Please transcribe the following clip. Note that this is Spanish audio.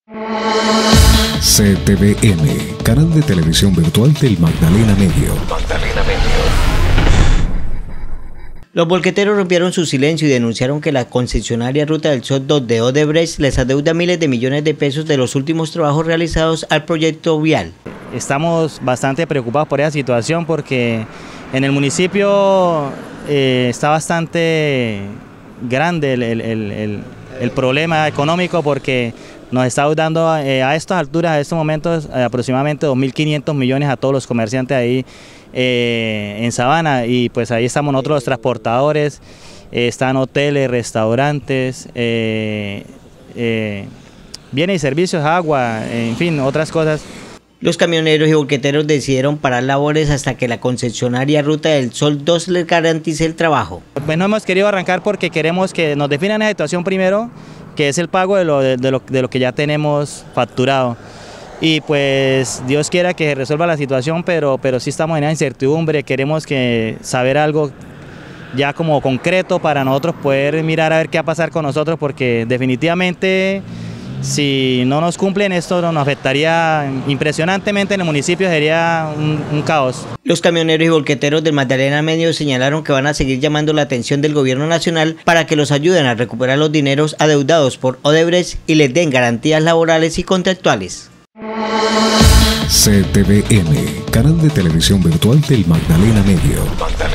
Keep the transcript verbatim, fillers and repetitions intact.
C T V M, canal de televisión virtual del Magdalena Medio. Magdalena Medio. Los bolqueteros rompieron su silencio y denunciaron que la concesionaria Ruta del Sol dos de Odebrecht les adeuda miles de millones de pesos de los últimos trabajos realizados al proyecto vial. Estamos bastante preocupados por esa situación porque en el municipio eh, está bastante grande el, el, el, el, el problema económico porque nos está dando eh, a estas alturas, a estos momentos, eh, aproximadamente dos mil quinientos millones a todos los comerciantes ahí eh, en Sabana, y pues ahí estamos nosotros los transportadores, eh, están hoteles, restaurantes, eh, eh, bienes y servicios, agua, en fin, otras cosas. Los camioneros y bolqueteros decidieron parar labores hasta que la concesionaria Ruta del Sol dos les garantice el trabajo. Pues no hemos querido arrancar porque queremos que nos definan la situación primero, que es el pago de lo, de, de, lo, de lo que ya tenemos facturado. Y pues Dios quiera que se resuelva la situación, pero, pero sí estamos en la incertidumbre, queremos que saber algo ya como concreto para nosotros poder mirar a ver qué va a pasar con nosotros, porque definitivamente si no nos cumplen esto nos afectaría impresionantemente en el municipio, sería un, un caos. Los camioneros y bolqueteros del Magdalena Medio señalaron que van a seguir llamando la atención del gobierno nacional para que los ayuden a recuperar los dineros adeudados por Odebrecht y les den garantías laborales y contractuales. C T V M, canal de televisión virtual del Magdalena Medio.